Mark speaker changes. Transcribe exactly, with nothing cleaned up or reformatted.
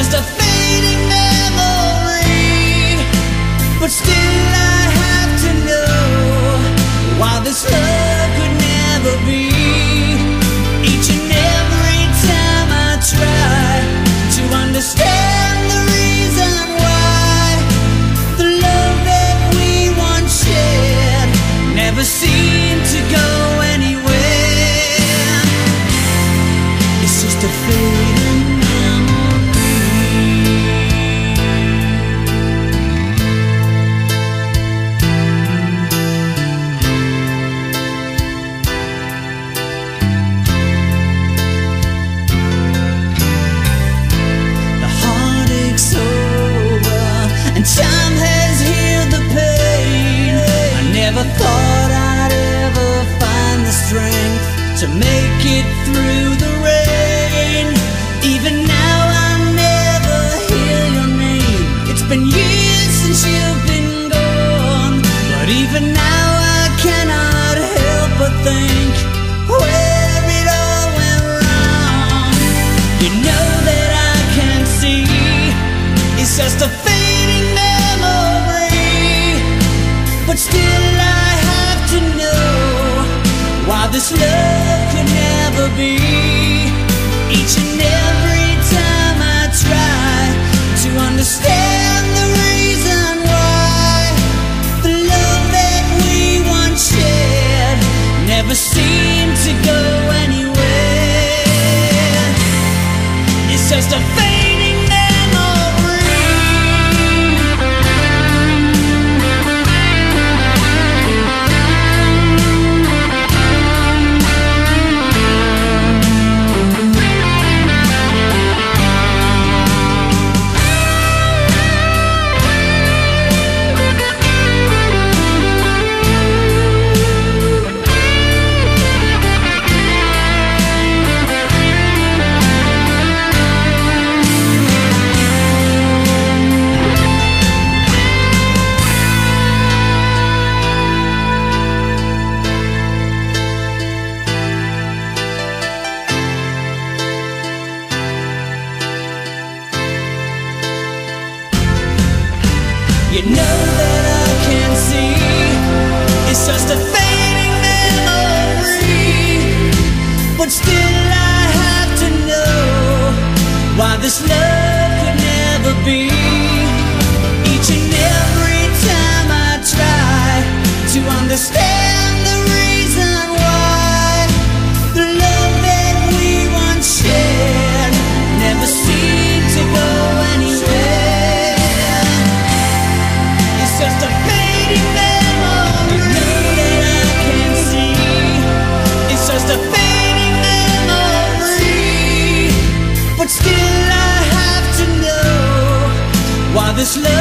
Speaker 1: just a fading memory, but still I have to know why this love could never be. Each and every time I try to understand the reason why the love that we once shared never seemed to go anywhere. It's just a fading time has healed the pain. I never thought I'd ever find the strength to make it through the rain. Even now I never hear your name. It's been years since you've been gone, but even now I cannot help but think where it all went wrong. You know that I can see it's just a fading memory, but still I have to know why this love could never be. Each and every time I try to understand the reason why the love that we once shared never seemed to go anywhere. It's just a fading memory. You know that I can see it's just a fading memory, but still I have to know why this love could never be. Each and every time I try to understand the reason why the love that we once shared never seemed to go anywhere. It's just a fading memory. You know that I can see it's just a fading memory, but still I have to know why this love